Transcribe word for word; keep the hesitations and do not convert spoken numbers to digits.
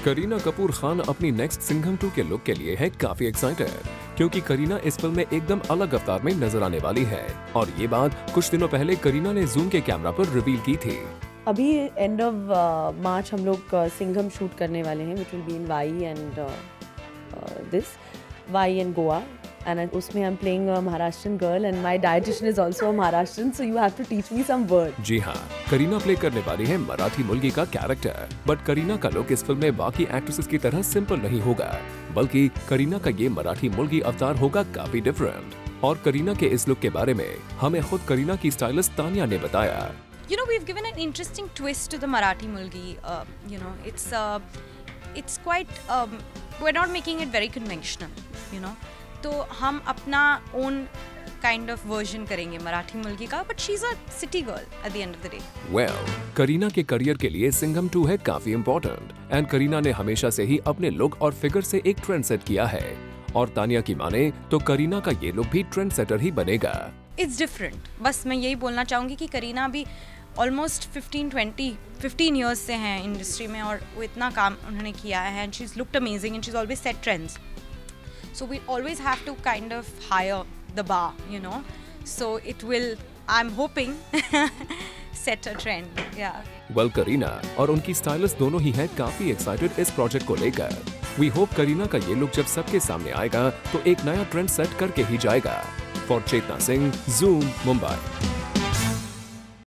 करीना कपूर खान अपनी next Singham two के look के लिए है काफी एक्साइटेड, क्योंकि करीना इस फिल्म में एकदम अलग अवतार में नजर आने वाली है और ये बात कुछ दिनों पहले करीना ने जूम के कैमरा पर रिवील की थी। अभी एंड ऑफ मार्च हम लोग सिंघम शूट करने वाले हैं, which will be in Wai and this Wai and Goa, and उसमें I'm playing a Maharashtrian girl and my dietitian is also a Maharashtrian, so you have to teach me some words. जी हाँ, Kareena play करने वाली है मराठी मुलगी का कैरेक्टर, बट करीना का look इस film में बाकी एक्ट्रेसेस की तरह सिंपल नहीं होगा, बल्कि करीना का ये मराठी मुलगी अवतार होगा काफी डिफरेंट। और करीना के इस लुक के बारे में हमें खुद करीना की स्टाइलिस्ट तानिया ने बताया। You know, we've given an interesting twist to the Marathi Mulgi. Uh, you know, it's uh, it's quite. Um, we're not making it very conventional. You know. तो हम अपना ओन काइंड ऑफ वर्जन करेंगे मराठी मुलगी का, but she is a city girl at the end of the day. Well, Kareena के career के लिए Singham to है काफी इम्पोर्टेंट एंड करीना ने हमेशा से ही अपने लुक और फिगर से एक ट्रेंड सेट किया है और तानिया की माने तो करीना का ये लुक भी ट्रेंड सेटर ही बनेगा। इट्स डिफरेंट, बस मैं यही बोलना चाहूंगी कि करीना भी almost fifteen twenty fifteen years से हैं इंडस्ट्री में और वो इतना काम उन्होंने किया है and she is looked amazing and she is always set trends. So we always have to kind of higher the bar, you know. So it will, I'm hoping, set a trend. Yeah. Well, Kareena और उनकी stylist दोनों ही हैं काफी excited इस project को लेकर. We hope Kareena का ये लुक जब सबके सामने आएगा तो एक नया ट्रेंड सेट करके ही जाएगा. For Chetna Singh, Zoom, Mumbai.